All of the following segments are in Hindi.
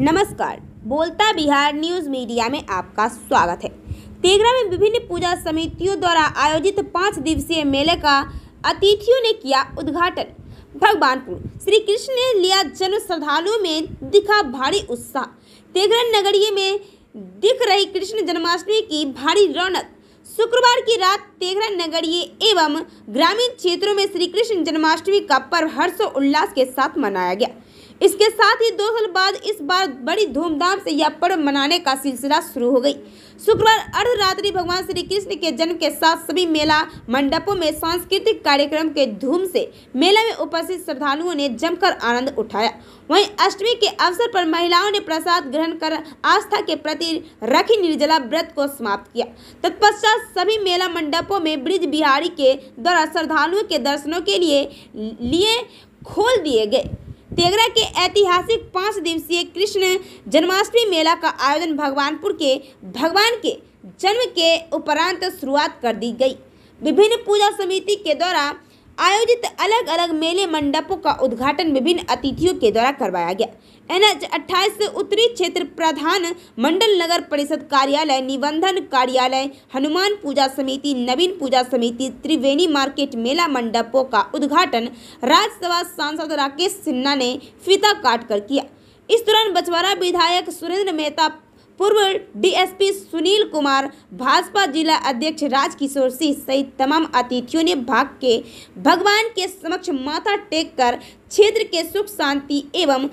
नमस्कार, बोलता बिहार न्यूज मीडिया में आपका स्वागत है। तेघरा में विभिन्न पूजा समितियों द्वारा आयोजित 5 दिवसीय मेले का अतिथियों ने किया उद्घाटन। भगवानपुर श्री कृष्ण ने लिया जन्म, श्रद्धालुओं में दिखा भारी उत्साह। तेघरा नगरीय में दिख रही कृष्ण जन्माष्टमी की भारी रौनक। शुक्रवार की रात तेघरा नगरीय एवं ग्रामीण क्षेत्रों में श्री कृष्ण जन्माष्टमी का पर्व हर्षोल्लास के साथ मनाया गया। इसके साथ ही 2 साल बाद इस बार बड़ी धूमधाम से यह पर्व मनाने का सिलसिला शुरू हो गई। शुक्रवार अर्धरात्रि भगवान श्री कृष्ण के जन्म के साथ सभी मेला मंडपों में सांस्कृतिक कार्यक्रम के धूम से मेला में उपस्थित श्रद्धालुओं ने जमकर आनंद उठाया। वहीं अष्टमी के अवसर पर महिलाओं ने प्रसाद ग्रहण कर आस्था के प्रति रखी निर्जला व्रत को समाप्त किया। तत्पश्चात सभी मेला मंडपों में ब्रिज बिहारी के द्वारा श्रद्धालुओं के दर्शनों के लिए खोल दिए गए। तेघरा के ऐतिहासिक 5 दिवसीय कृष्ण जन्माष्टमी मेला का आयोजन भगवान के जन्म के उपरांत शुरुआत कर दी गई। विभिन्न पूजा समिति के द्वारा आयोजित अलग अलग मेले मंडपों का उद्घाटन विभिन्न अतिथियों के द्वारा करवाया गया। NH 28 से उत्तरी क्षेत्र प्रधान मंडल नगर परिषद कार्यालय, निबंधन कार्यालय, हनुमान पूजा समिति, नवीन पूजा समिति, त्रिवेणी मार्केट मेला मंडपों का उद्घाटन राज्यसभा सांसद राकेश सिन्हा ने फीता काट कर किया। इस दौरान बछवाड़ा विधायक सुरेंद्र मेहता, पूर्व DSP सुनील कुमार, भाजपा जिला अध्यक्ष राजकिशोर सिंह सहित तमाम अतिथियों ने भगवान के समक्ष माथा टेक कर क्षेत्र के सुख शांति एवं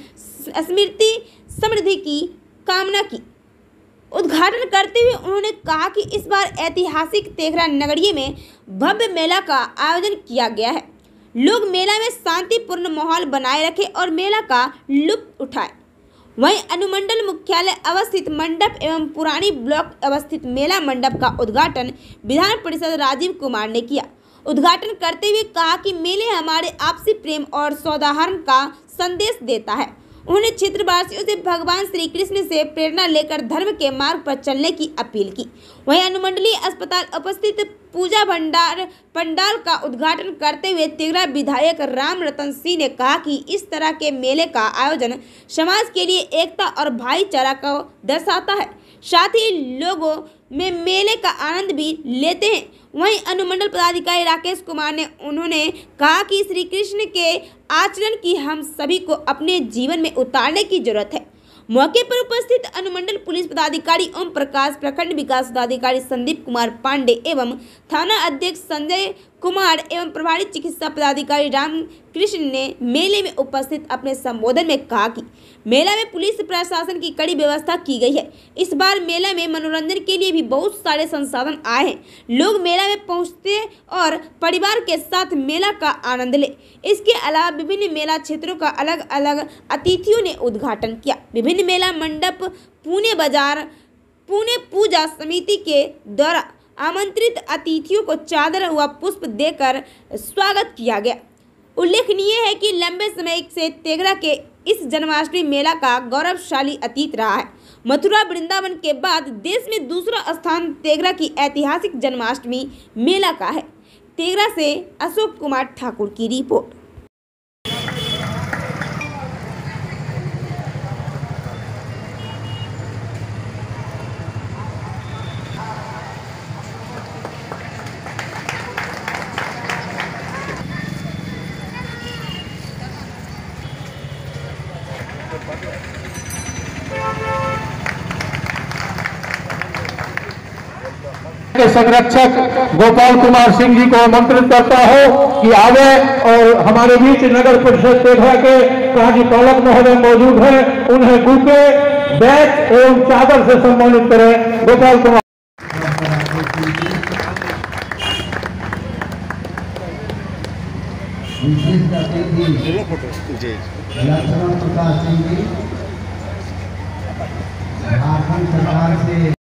समृद्धि की कामना की। उद्घाटन करते हुए उन्होंने कहा कि इस बार ऐतिहासिक तेघरा नगरीय में भव्य मेला का आयोजन किया गया है। लोग मेला में शांतिपूर्ण माहौल बनाए रखें और मेला का लुत्फ उठाएं। वहीं अनुमंडल मुख्यालय अवस्थित मंडप एवं पुरानी ब्लॉक अवस्थित मेला मंडप का उद्घाटन विधान परिषद राजीव कुमार ने किया। उद्घाटन करते हुए कहा कि मेले हमारे आपसी प्रेम और सौहार्द का संदेश देता है। उन्होंने क्षेत्रवासियों से भगवान श्री कृष्ण से प्रेरणा लेकर धर्म के मार्ग पर चलने की अपील की। वहीं अनुमंडलीय अस्पताल उपस्थित पूजा पंडाल का उद्घाटन करते हुए तेघरा विधायक राम रतन सिंह ने कहा कि इस तरह के मेले का आयोजन समाज के लिए एकता और भाईचारा को दर्शाता है, साथ ही लोगों में मेले का आनंद भी लेते हैं। वहीं अनुमंडल पदाधिकारी राकेश कुमार ने उन्होंने कहा कि श्री कृष्ण के आचरण की हम सभी को अपने जीवन में उतारने की जरूरत है। मौके पर उपस्थित अनुमंडल पुलिस पदाधिकारी ओम प्रकाश, प्रखंड विकास पदाधिकारी संदीप कुमार पांडे एवं थाना अध्यक्ष संजय कुमार एवं प्रभारी चिकित्सा पदाधिकारी रामकृष्ण ने मेले में उपस्थित अपने संबोधन में कहा कि मेला में पुलिस प्रशासन की कड़ी व्यवस्था की गई है। इस बार मेला में मनोरंजन के लिए भी बहुत सारे संसाधन आए हैं। लोग मेला में पहुंचते और परिवार के साथ मेला का आनंद ले। इसके अलावा विभिन्न मेला क्षेत्रों का अलग अलग अतिथियों ने उद्घाटन किया। विभिन्न मेला मंडप पुणे पूजा समिति के द्वारा आमंत्रित अतिथियों को चादर व पुष्प देकर स्वागत किया गया। उल्लेखनीय है कि लंबे समय से तेघरा के इस जन्माष्टमी मेला का गौरवशाली अतीत रहा है। मथुरा वृंदावन के बाद देश में दूसरा स्थान तेघरा की ऐतिहासिक जन्माष्टमी मेला का है। तेघरा से अशोक कुमार ठाकुर की रिपोर्ट। के संरक्षक गोपाल कुमार सिंह जी को आमंत्रित करता हूं कि आवे और हमारे बीच नगर परिषद तेघरा के काजी पौलक महोदय मौजूद हैं, उन्हें बुके, बैग एवं चादर से सम्मानित करें। गोपाल कुमार झारखंड सरकार से